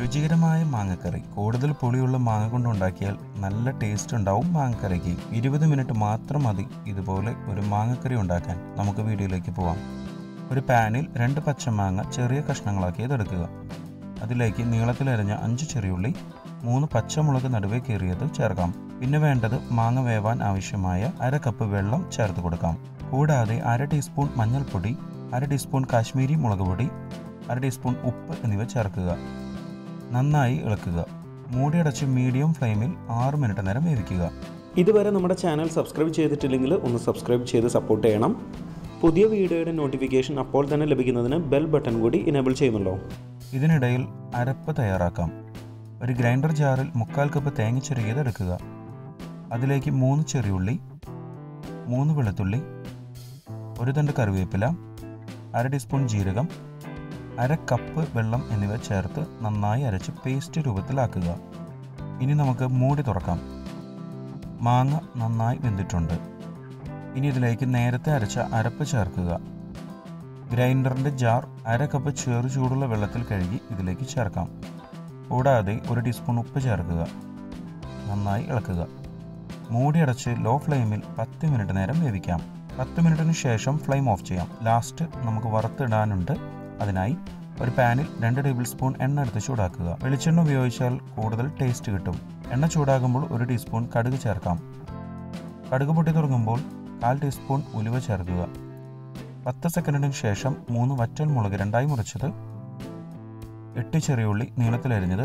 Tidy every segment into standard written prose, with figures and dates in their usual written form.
രുചികരമായ മാങ്ങക്കറി. കൂടുതൽ പുളിയുള്ള മാങ്ങ കൊണ്ടുണ്ടാക്കിയാൽ നല്ല ടേസ്റ്റ് ഉണ്ടാവും മാങ്ങക്കറിക്ക്. 20 മിനിറ്റ് മാത്രം മതി ഇതുപോലെ ഒരു മാങ്ങക്കറി ഉണ്ടാക്കാൻ. നമുക്ക് വീഡിയോയിലേക്ക് പോവാം. ഒരു പാനിൽ 2 പച്ചമാങ്ങ ചെറിയ കഷ്ണങ്ങളാക്കി എടുക്കുക. അതിലേക്ക് നീളത്തിലരിഞ്ഞ 5 ചെറിയുള്ളി, 3 പച്ചമുളക് നടുവേ കീറിയത് ചേർക്കാം. പിന്നെ വേണ്ടത് മാങ്ങ വേവാൻ ആവശ്യമായ 1/2 കപ്പ് വെള്ളം ചേർത്ത് കൊടുക്കാം. കൂടാതെ 1/2 ടീസ്പൂൺ മഞ്ഞൾപ്പൊടി, 1/2 ടീസ്പൂൺ കാശ്മീരി മുളക് പൊടി, 1/2 ടീസ്പൂൺ ഉപ്പ് എന്നിവ ചേർക്കുക. നന്നായി ഇളക്കുക. മൂടിയടച്ച് മീഡിയം ഫ്ലെയിമിൽ 6 മിനിറ്റ് നേരം വേവിക്കുക. ഇതുവരെ നമ്മുടെ ചാനൽ സബ്സ്ക്രൈബ് ചെയ്തിട്ടില്ലെങ്കിൽ ഒന്ന് സബ്സ്ക്രൈബ് ചെയ്ത് സപ്പോർട്ട് ചെയ്യണം. പുതിയ വീഡിയോയുടെ നോട്ടിഫിക്കേഷൻ അപ്പോൾ തന്നെ ലഭിക്കുന്നതിന് ബെൽ ബട്ടൺ കൂടി ഇനേബിൾ ചെയ്യുമല്ലോ. ഇതിനിടയിൽ അരപ്പ് തയ്യാറാക്കാം. ഒരു ഗ്രൈൻഡർ ജാറിൽ 1/4 കപ്പ് തേങ്ങ ചിരകിയത് എടുക്കുക. അതിലേക്ക് 3 ചെറിയുള്ളി, 3 വെളുത്തുള്ളി, 1 തണ്ട് കറിവേപ്പില, 1/2 ടീസ്പൂൺ ജീരകം, 1/2 കപ്പ് വെള്ളം എന്നിവ ചേർത്ത് നന്നായി അരച്ച് പേസ്റ്റ് രൂപത്തിലാക്കുക. ഇനി നമുക്ക് മൂടി തുറക്കാം. മാങ്ങ നന്നായി വെന്തിട്ടുണ്ട്. ഇനി ഇതിലേക്ക് നേരത്തെ അരച്ച അരപ്പ് ചേർക്കുക. ഗ്രൈൻഡറിൻ്റെ ജാർ 1/2 കപ്പ് ചെറു ചൂടുള്ള വെള്ളത്തിൽ കഴുകി ഇതിലേക്ക് ചേർക്കാം. കൂടാതെ 1 ടീസ്പൂൺ ഉപ്പ് ചേർക്കുക. നന്നായി ഇളക്കുക. മൂടി അടച്ച് ലോ ഫ്ലെയിമിൽ 10 മിനിറ്റ് നേരം വേവിക്കാം. 10 മിനിറ്റിന് ശേഷം ഫ്ലെയിം ഓഫ് ചെയ്യാം. ലാസ്റ്റ് നമുക്ക് വറുത്തിടാനുണ്ട്. അതിനായി ഒരു പാനിൽ 2 ടേബിൾ സ്പൂൺ എണ്ണ എടുത്ത് ചൂടാക്കുക. വെളിച്ചെണ്ണ ഉപയോഗിച്ചാൽ കൂടുതൽ ടേസ്റ്റ് കിട്ടും. എണ്ണ ചൂടാകുമ്പോൾ 1 ടീസ്പൂൺ കടുക് ചേർക്കാം. കടുക് പൊട്ടി തുടങ്ങുമ്പോൾ 1/4 ടീസ്പൂൺ ഉലുവ ചേർക്കുക. 10 സെക്കൻഡിന് ശേഷം 3 വറ്റൽ മുളക് 2ആയി മുറിച്ചത്, 8 ചെറിയുള്ളി നീളത്തിലരിഞ്ഞത്,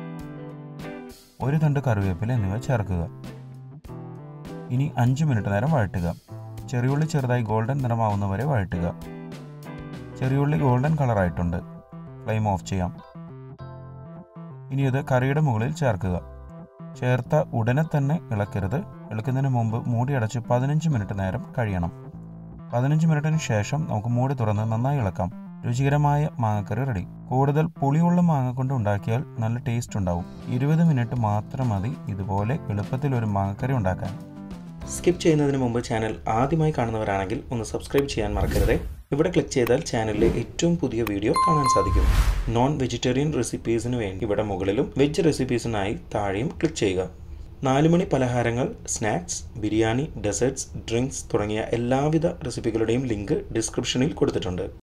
1 തണ്ട് കറിവേപ്പില എന്നിവ ചേർക്കുക. ഇനി 5 മിനിറ്റ് നേരം വഴറ്റുക. ചെറിയുള്ളി ചെറുതായി ഗോൾഡൻ നിറമാവുന്നവരെ വഴറ്റുക. ചെറിയുള്ളി ഗോൾഡൻ കളറായിട്ടുണ്ട്. ഫ്ലെയിം ഓഫ് ചെയ്യാം. ഇനി ഇത് കറിയുടെ മുകളിൽ ചേർക്കുക. ചേർത്ത ഉടനെ തന്നെ ഇളക്കരുത്. ഇളക്കുന്നതിന് മുമ്പ് മൂടി അടച്ച് 15 മിനിറ്റ് നേരം കഴിയണം. 15 മിനിറ്റിന് ശേഷം നമുക്ക് മൂടി തുറന്ന് നന്നായി ഇളക്കാം. രുചികരമായ മാങ്ങക്കറി റെഡി. കൂടുതൽ പുളിയുള്ള മാങ്ങ കൊണ്ട് ഉണ്ടാക്കിയാൽ നല്ല ടേസ്റ്റ് ഉണ്ടാവും. 20 മിനിറ്റ് മാത്രം മതി ഇതുപോലെ എളുപ്പത്തിൽ ഒരു മാങ്ങക്കറി ഉണ്ടാക്കാൻ. സ്കിപ്പ് ചെയ്യുന്നതിന് മുമ്പ് ചാനൽ ആദ്യമായി കാണുന്നവരാണെങ്കിൽ ഒന്ന് സബ്സ്ക്രൈബ് ചെയ്യാൻ മറക്കരുത്. ഇവിടെ ക്ലിക്ക് ചെയ്താൽ ചാനലിലെ ഏറ്റവും പുതിയ വീഡിയോ കാണാൻ സാധിക്കും. നോൺ വെജിറ്റേറിയൻ റെസിപ്പീസിന് വേണ്ടി ഇവിടെ മുകളിലും വെജ് റെസിപ്പീസിനായി താഴെയും ക്ലിക്ക് ചെയ്യുക. 4 മണി പലഹാരങ്ങൾ, സ്നാക്സ്, ബിരിയാണി, ഡെസേർട്സ്, ഡ്രിങ്ക്സ് തുടങ്ങിയ എല്ലാവിധ റെസിപ്പികളുടെയും ലിങ്ക് ഡിസ്ക്രിപ്ഷനിൽ കൊടുത്തിട്ടുണ്ട്.